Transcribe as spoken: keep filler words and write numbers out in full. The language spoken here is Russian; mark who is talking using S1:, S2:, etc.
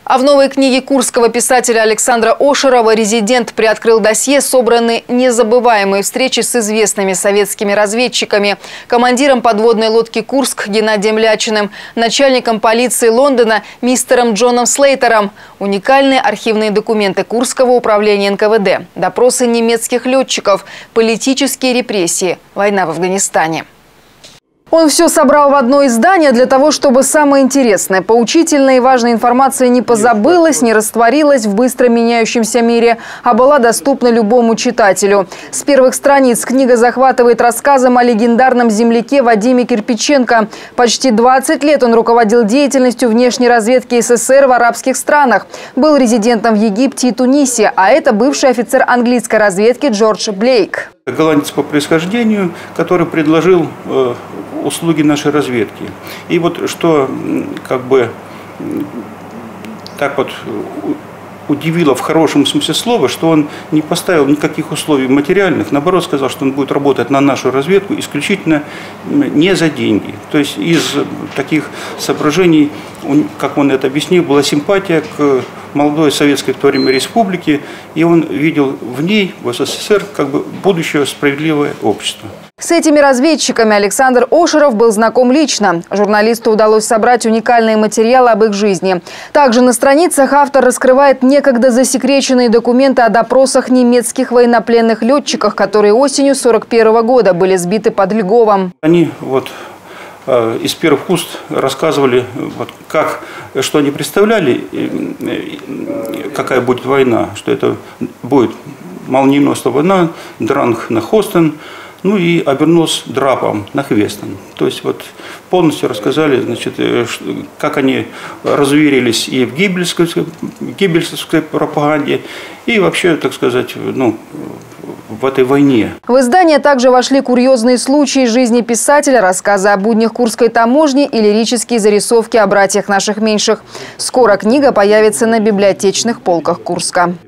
S1: А в новой книге курского писателя Александра Ошерова «Резидент» приоткрыл досье, собраны незабываемые встречи с известными советскими разведчиками, командиром подводной лодки «Курск» Геннадием Лячиным, начальником полиции Лондона мистером Джоном Слейтером, уникальные архивные документы Курского управления эн ка вэ дэ, допросы немецких летчиков, политические репрессии, война в Афганистане. Он все собрал в одно издание для того, чтобы самое интересное, поучительная и важная информация не позабылась, не растворилась в быстро меняющемся мире, а была доступна любому читателю. С первых страниц книга захватывает рассказом о легендарном земляке Вадиме Кирпиченко. Почти двадцать лет он руководил деятельностью внешней разведки эс эс эс эр в арабских странах. Был резидентом в Египте и Тунисе, а это бывший офицер английской разведки Джордж Блейк.
S2: Голландец по происхождению, который предложил э, услуги нашей разведки. И вот что как бы так вот удивило в хорошем смысле слова, что он не поставил никаких условий материальных, наоборот сказал, что он будет работать на нашу разведку исключительно не за деньги. То есть из таких соображений, как он это объяснил, была симпатия к молодой советской в то время республике, и он видел в ней, в эс эс эс эр, как бы будущее справедливое общество.
S1: С этими разведчиками Александр Ошеров был знаком лично. Журналисту удалось собрать уникальные материалы об их жизни. Также на страницах автор раскрывает некогда засекреченные документы о допросах немецких военнопленных летчиков, которые осенью сорок первого года были сбиты под Льговом.
S2: Они вот из первых уст рассказывали, вот, как, что они представляли, какая будет война, что это будет молниеносная война, дранг на Хостен, ну и обернулся драпом на Хвестон. То есть вот полностью рассказали, значит, как они разуверились и в гибельской, гибельской пропаганде, и вообще, так сказать, ну, в этой войне.
S1: В издание также вошли курьезные случаи из жизни писателя, рассказы о буднях Курской таможни и лирические зарисовки о братьях наших меньших. Скоро книга появится на библиотечных полках Курска.